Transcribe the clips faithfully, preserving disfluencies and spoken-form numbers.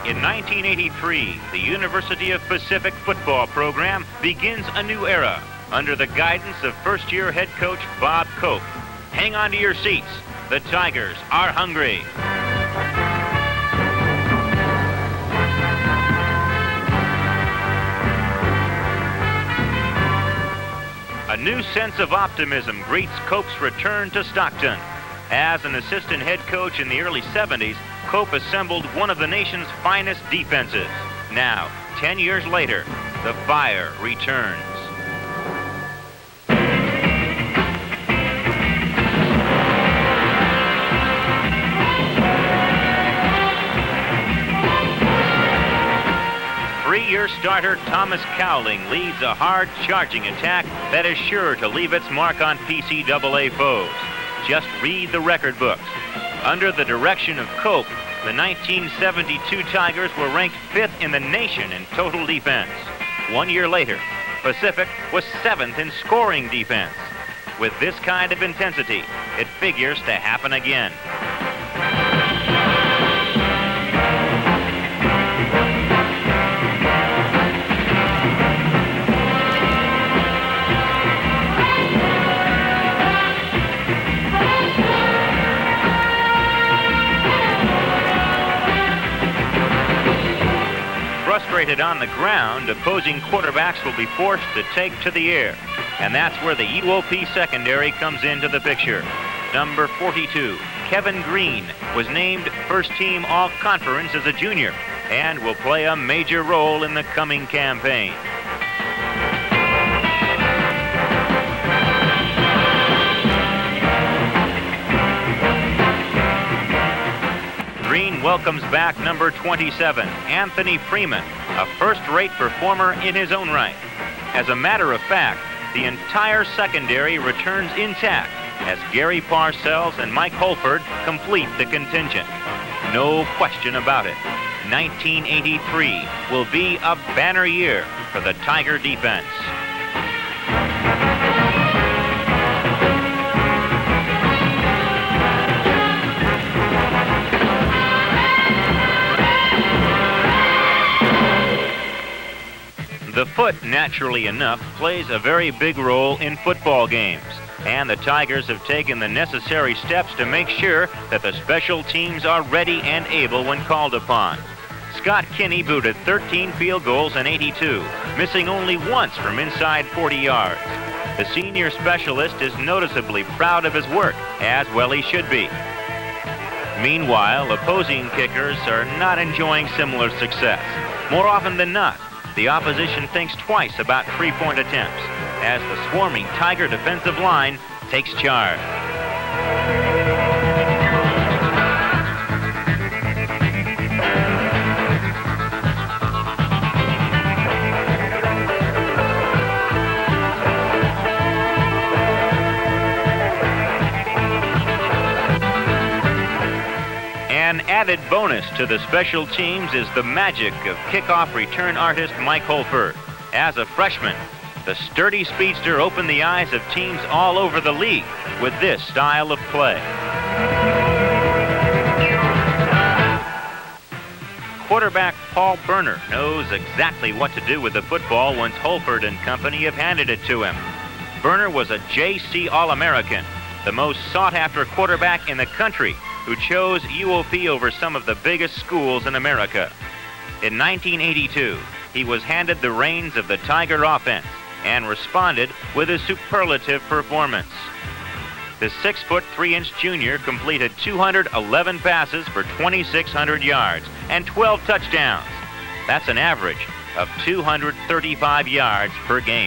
In nineteen eighty-three, the University of Pacific football program begins a new era under the guidance of first-year head coach Bob Cope. Hang on to your seats. The Tigers are hungry. A new sense of optimism greets Cope's return to Stockton. As an assistant head coach in the early seventies, Cope assembled one of the nation's finest defenses. Now, ten years later, the fire returns. Three-year starter Thomas Cowling leads a hard-charging attack that is sure to leave its mark on P C double A foes. Just read the record books. Under the direction of Cope, the nineteen seventy-two Tigers were ranked fifth in the nation in total defense. One year later, Pacific was seventh in scoring defense. With this kind of intensity, it figures to happen again. Frustrated on the ground, opposing quarterbacks will be forced to take to the air. And that's where the U O P secondary comes into the picture. Number forty-two, Kevin Green, was named first-team All-Conference as a junior and will play a major role in the coming campaign. Green welcomes back number twenty-seven, Anthony Freeman, a first-rate performer in his own right. As a matter of fact, the entire secondary returns intact as Gary Parcells and Mike Holford complete the contingent. No question about it, nineteen eighty-three will be a banner year for the Tiger defense. The foot, naturally enough, plays a very big role in football games, and the Tigers have taken the necessary steps to make sure that the special teams are ready and able when called upon. Scott Kinney booted thirteen field goals in eighty-two, missing only once from inside forty yards. The senior specialist is noticeably proud of his work, as well he should be. Meanwhile, opposing kickers are not enjoying similar success. More often than not, the opposition thinks twice about three-point attempts as the swarming Tiger defensive line takes charge. An added bonus to the special teams is the magic of kickoff return artist Mike Holford. As a freshman, the sturdy speedster opened the eyes of teams all over the league with this style of play. Quarterback Paul Burner knows exactly what to do with the football once Holford and company have handed it to him. Burner was a J C All-American, the most sought-after quarterback in the country, who chose U O P over some of the biggest schools in America. In nineteen eighty-two, he was handed the reins of the Tiger offense and responded with a superlative performance. The six foot three inch junior completed two hundred eleven passes for twenty-six hundred yards and twelve touchdowns. That's an average of two hundred thirty-five yards per game.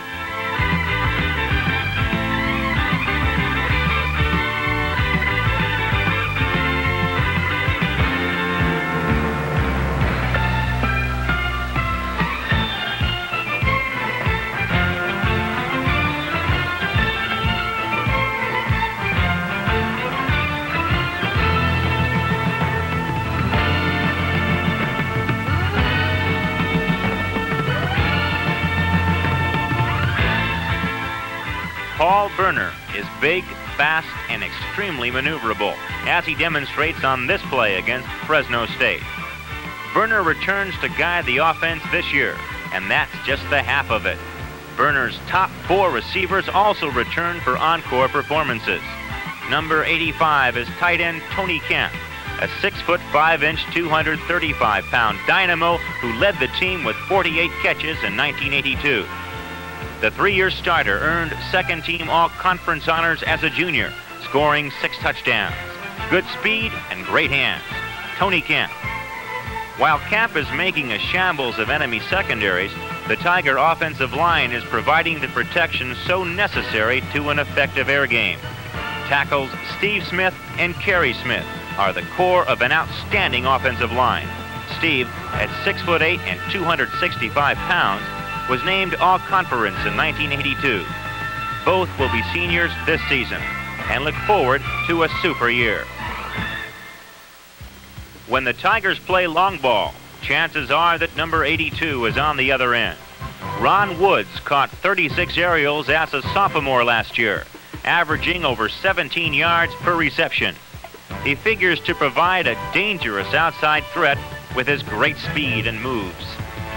Paul Burner is big, fast, and extremely maneuverable, as he demonstrates on this play against Fresno State. Burner returns to guide the offense this year, and that's just the half of it. Burner's top four receivers also return for encore performances. Number eighty-five is tight end Tony Kemp, a six foot five inch, two hundred thirty-five pound dynamo who led the team with forty-eight catches in nineteen eighty-two. The three-year starter earned second-team all-conference honors as a junior, scoring six touchdowns. Good speed and great hands. Tony Kemp. While Kemp is making a shambles of enemy secondaries, the Tiger offensive line is providing the protection so necessary to an effective air game. Tackles Steve Smith and Kerry Smith are the core of an outstanding offensive line. Steve, at six foot eight and two hundred sixty-five pounds, was named All-Conference in nineteen eighty-two. Both will be seniors this season and look forward to a super year. When the Tigers play long ball, chances are that number eighty-two is on the other end. Ron Woods caught thirty-six aerials as a sophomore last year, averaging over seventeen yards per reception. He figures to provide a dangerous outside threat with his great speed and moves.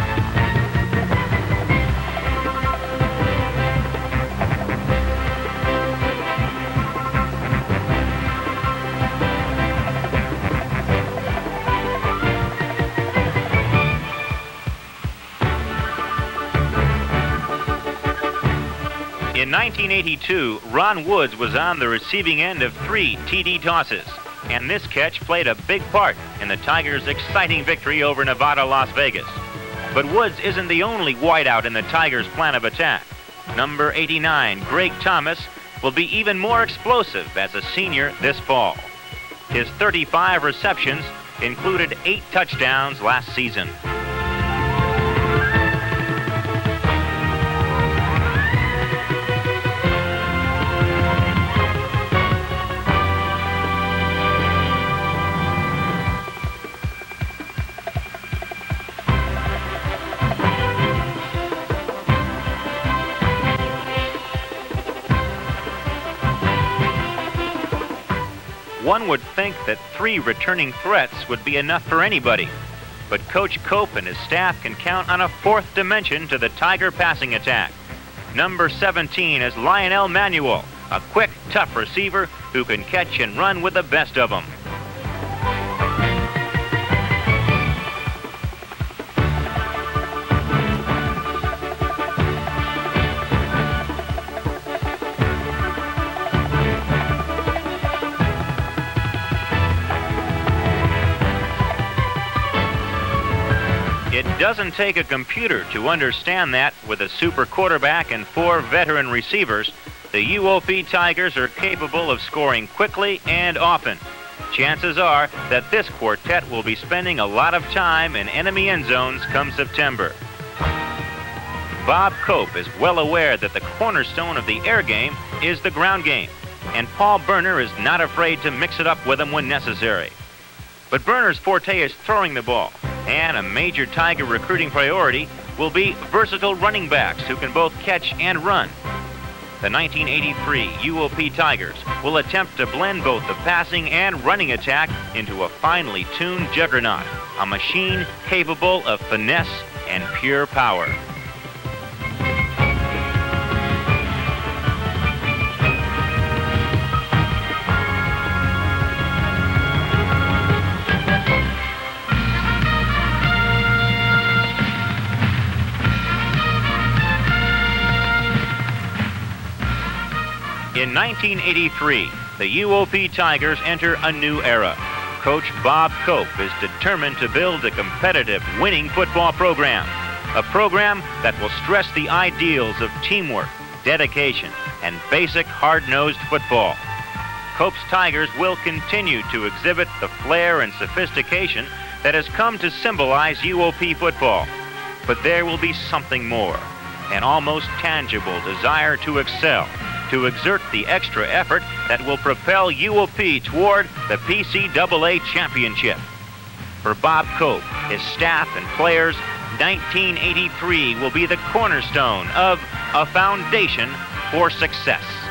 In nineteen eighty-two, Ron Woods was on the receiving end of three T D tosses, and this catch played a big part in the Tigers' exciting victory over Nevada, Las Vegas. But Woods isn't the only wideout in the Tigers' plan of attack. Number eighty-nine, Greg Thomas, will be even more explosive as a senior this fall. His thirty-five receptions included eight touchdowns last season. One would think that three returning threats would be enough for anybody. But Coach Cope and his staff can count on a fourth dimension to the Tiger passing attack. Number seventeen is Lionel Manuel, a quick, tough receiver who can catch and run with the best of them. It doesn't take a computer to understand that with a super quarterback and four veteran receivers, the U O P Tigers are capable of scoring quickly and often. Chances are that this quartet will be spending a lot of time in enemy end zones come September. Bob Cope is well aware that the cornerstone of the air game is the ground game, and Paul Burner is not afraid to mix it up with him when necessary. But Burner's forte is throwing the ball, and a major Tiger recruiting priority will be versatile running backs who can both catch and run. The nineteen eighty-three U O P Tigers will attempt to blend both the passing and running attack into a finely tuned juggernaut, a machine capable of finesse and pure power. In nineteen eighty-three, the U O P Tigers enter a new era. Coach Bob Cope is determined to build a competitive, winning football program. A program that will stress the ideals of teamwork, dedication, and basic hard-nosed football. Cope's Tigers will continue to exhibit the flair and sophistication that has come to symbolize U O P football. But there will be something more, an almost tangible desire to excel, to exert the extra effort that will propel U O P toward the P C double A championship. For Bob Cope, his staff, and players, nineteen eighty-three will be the cornerstone of a foundation for success.